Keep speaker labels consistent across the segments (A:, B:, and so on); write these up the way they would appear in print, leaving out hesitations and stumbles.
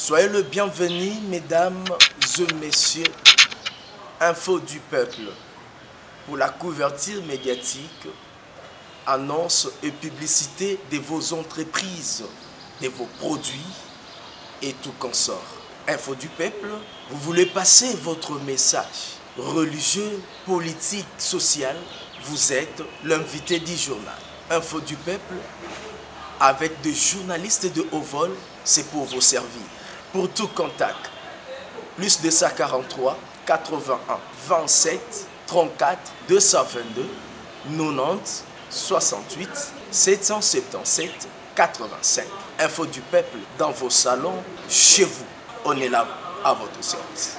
A: Soyez le bienvenu, mesdames et messieurs, Info du peuple, pour la couverture médiatique, annonces et publicité de vos entreprises, de vos produits et tout consort. Info du peuple, vous voulez passer votre message religieux, politique, social, vous êtes l'invité du journal. Info du peuple, avec des journalistes de haut vol, c'est pour vous servir. Pour tout contact, plus 243 81 27 34 222 90 68 777 85. Info du peuple dans vos salons, chez vous. On est là à votre service.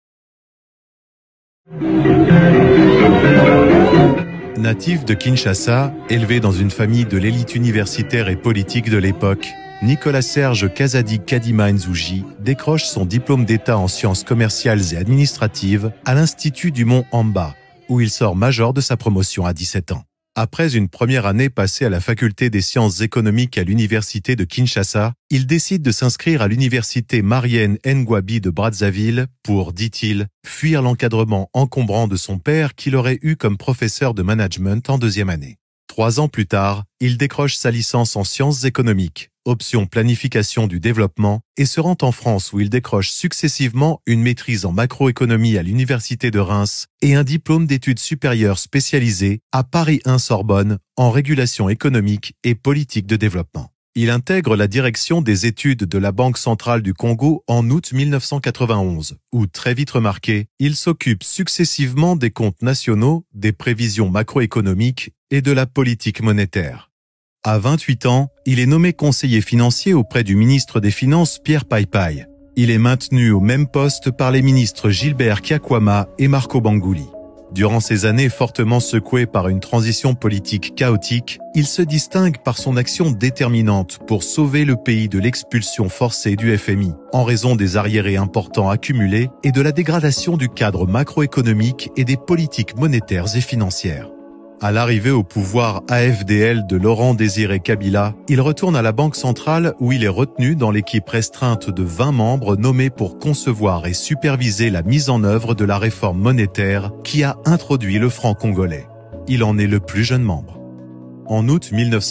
B: Natif de Kinshasa, élevé dans une famille de l'élite universitaire et politique de l'époque, Nicolas Serge Kazadi Kadima Nzouji décroche son diplôme d'État en sciences commerciales et administratives à l'Institut du Mont Amba, où il sort major de sa promotion à 17 ans. Après une première année passée à la faculté des sciences économiques à l'université de Kinshasa, il décide de s'inscrire à l'université Marienne Ngouabi de Brazzaville pour, dit-il, fuir l'encadrement encombrant de son père qu'il aurait eu comme professeur de management en deuxième année. 3 ans plus tard, il décroche sa licence en sciences économiques, option planification du développement, et se rend en France où il décroche successivement une maîtrise en macroéconomie à l'université de Reims et un diplôme d'études supérieures spécialisées à Paris 1 Sorbonne en régulation économique et politique de développement. Il intègre la direction des études de la Banque centrale du Congo en août 1991, où, très vite remarqué, il s'occupe successivement des comptes nationaux, des prévisions macroéconomiques et de la politique monétaire. À 28 ans, il est nommé conseiller financier auprès du ministre des Finances Pierre Paipai. Il est maintenu au même poste par les ministres Gilbert Kyakwama et Marco Bangouli. Durant ces années fortement secouées par une transition politique chaotique, il se distingue par son action déterminante pour sauver le pays de l'expulsion forcée du FMI, en raison des arriérés importants accumulés et de la dégradation du cadre macroéconomique et des politiques monétaires et financières. À l'arrivée au pouvoir AFDL de Laurent Désiré Kabila, il retourne à la Banque centrale où il est retenu dans l'équipe restreinte de 20 membres nommés pour concevoir et superviser la mise en œuvre de la réforme monétaire qui a introduit le franc congolais. Il en est le plus jeune membre. En août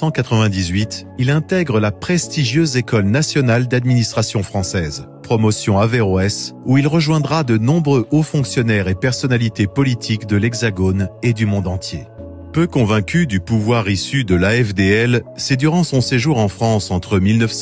B: 1998, il intègre la prestigieuse École nationale d'administration française, promotion Averroès, où il rejoindra de nombreux hauts fonctionnaires et personnalités politiques de l'Hexagone et du monde entier. Peu convaincu du pouvoir issu de l'AFDL, c'est durant son séjour en France entre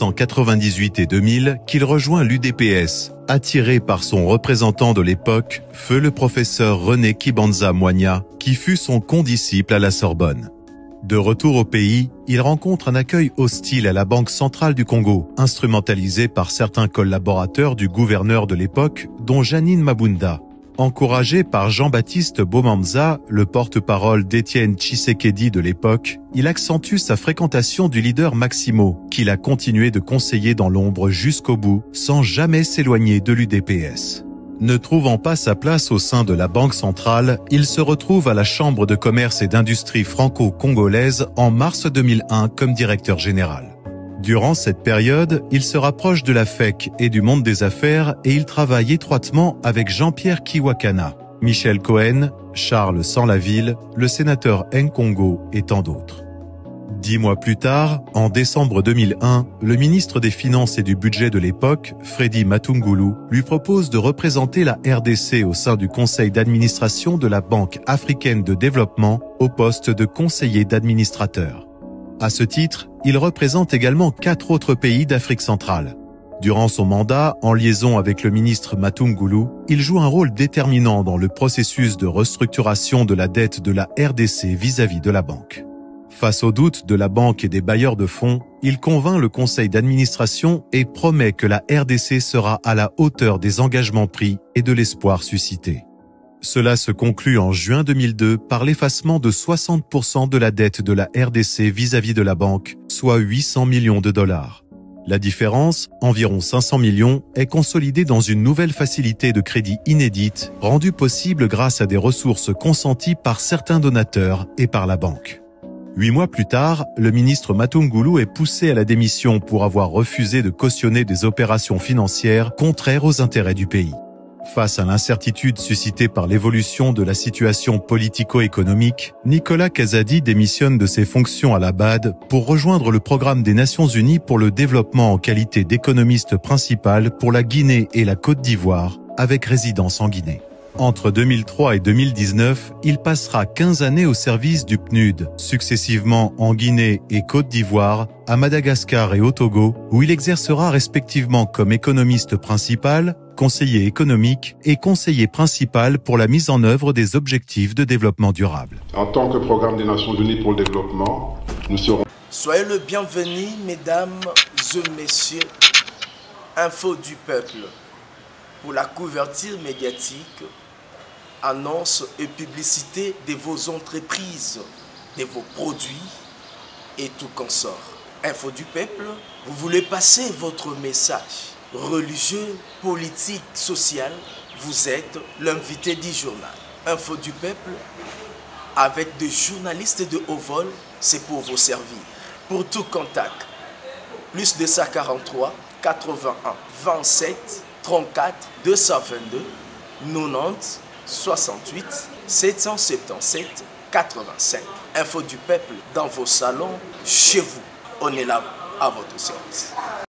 B: 1998 et 2000 qu'il rejoint l'UDPS, attiré par son représentant de l'époque, feu le professeur René Kibanza Moigna, qui fut son condisciple à la Sorbonne. De retour au pays, il rencontre un accueil hostile à la Banque centrale du Congo, instrumentalisé par certains collaborateurs du gouverneur de l'époque, dont Janine Mabunda. Encouragé par Jean-Baptiste Bomamza, le porte-parole d'Étienne Tshisekedi de l'époque, il accentue sa fréquentation du leader Maximo, qu'il a continué de conseiller dans l'ombre jusqu'au bout, sans jamais s'éloigner de l'UDPS. Ne trouvant pas sa place au sein de la Banque centrale, il se retrouve à la Chambre de commerce et d'industrie franco-congolaise en mars 2001 comme directeur général. Durant cette période, il se rapproche de la FEC et du monde des affaires et il travaille étroitement avec Jean-Pierre Kiwakana, Michel Cohen, Charles Sanlaville, le sénateur Nkongo et tant d'autres. 10 mois plus tard, en décembre 2001, le ministre des Finances et du Budget de l'époque, Freddy Matungulu, lui propose de représenter la RDC au sein du conseil d'administration de la Banque africaine de développement au poste de conseiller d'administrateur. À ce titre, il représente également 4 autres pays d'Afrique centrale. Durant son mandat, en liaison avec le ministre Matungulu, il joue un rôle déterminant dans le processus de restructuration de la dette de la RDC vis-à-vis de la banque. Face aux doutes de la banque et des bailleurs de fonds, il convainc le conseil d'administration et promet que la RDC sera à la hauteur des engagements pris et de l'espoir suscité. Cela se conclut en juin 2002 par l'effacement de 60% de la dette de la RDC vis-à-vis de la banque, soit 800 millions de dollars. La différence, environ 500 millions, est consolidée dans une nouvelle facilité de crédit inédite, rendue possible grâce à des ressources consenties par certains donateurs et par la banque. 8 mois plus tard, le ministre Matungulu est poussé à la démission pour avoir refusé de cautionner des opérations financières contraires aux intérêts du pays. Face à l'incertitude suscitée par l'évolution de la situation politico-économique, Nicolas Kazadi démissionne de ses fonctions à la BAD pour rejoindre le programme des Nations Unies pour le développement en qualité d'économiste principal pour la Guinée et la Côte d'Ivoire, avec résidence en Guinée. Entre 2003 et 2019, il passera 15 années au service du PNUD, successivement en Guinée et Côte d'Ivoire, à Madagascar et au Togo, où il exercera respectivement comme économiste principal, conseiller économique et conseiller principal pour la mise en œuvre des objectifs de développement durable.
C: En tant que programme des Nations Unies pour le développement, nous serons...
A: Soyez le bienvenu, mesdames et messieurs, Info du peuple, pour la couverture médiatique, annonces et publicité de vos entreprises, de vos produits et tout consort. Info du peuple, vous voulez passer votre message religieux, politique, social, vous êtes l'invité du journal. Info du peuple, avec des journalistes de haut vol, c'est pour vous servir. Pour tout contact, plus 243 81 27 34 222 90 68 777 85. Info du peuple dans vos salons, chez vous. On est là à votre service.